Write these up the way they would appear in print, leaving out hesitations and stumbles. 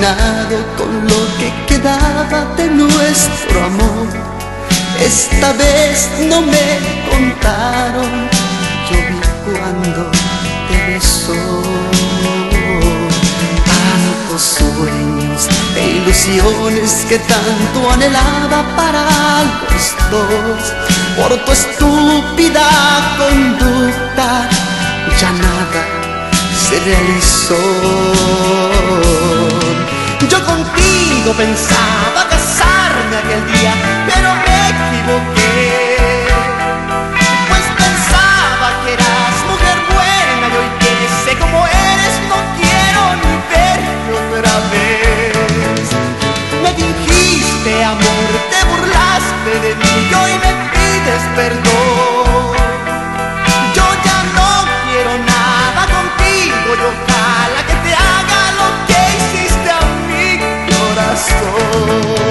terminado con lo que quedaba de nuestro amor. Esta vez no me contaron, yo vi cuando te besó. Tantos sueños e ilusiones que tanto anhelaba para los dos, por tu estúpida conducta ya nada se realizó. Yo contigo pensaba casarme aquel día, pero me equivoqué, pues pensaba que eras mujer buena y hoy que sé cómo eres no quiero ni verte otra vez. Me dijiste amor, te burlaste de mí y hoy me pides perdón. Yo ya no quiero nada contigo y ojalá que te haga lo que hiciste a mi corazón.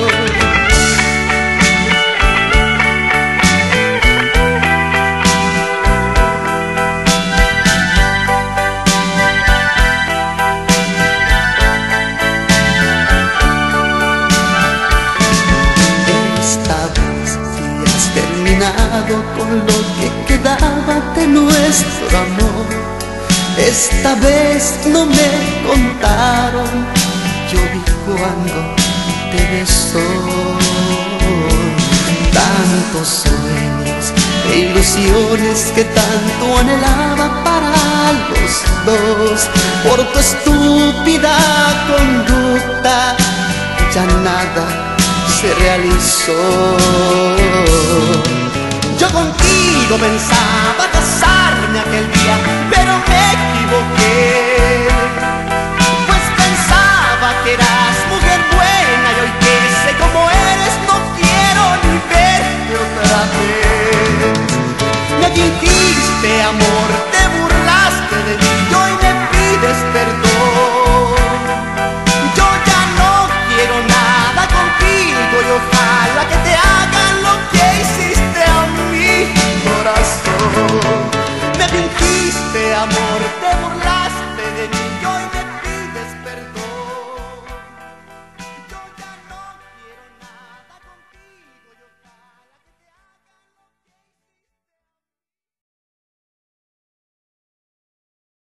Con lo que quedaba de nuestro amor, esta vez no me contaron, yo vi cuando te besó. Tantos sueños e ilusiones que tanto anhelaba para los dos, por tu estúpida conducta ya nada se realizó. Yo contigo pensaba casarme aquel día, pero me equivoqué, pues pensaba que eras mujer buena y hoy que sé cómo eres no quiero ni verte otra vez. Me dijiste amor, te burlaste de mí y hoy me pides perdón. Yo ya no quiero nada contigo y ojalá que te hagan lo que hiciste a mi corazón. Me fingiste amor, te burlaste.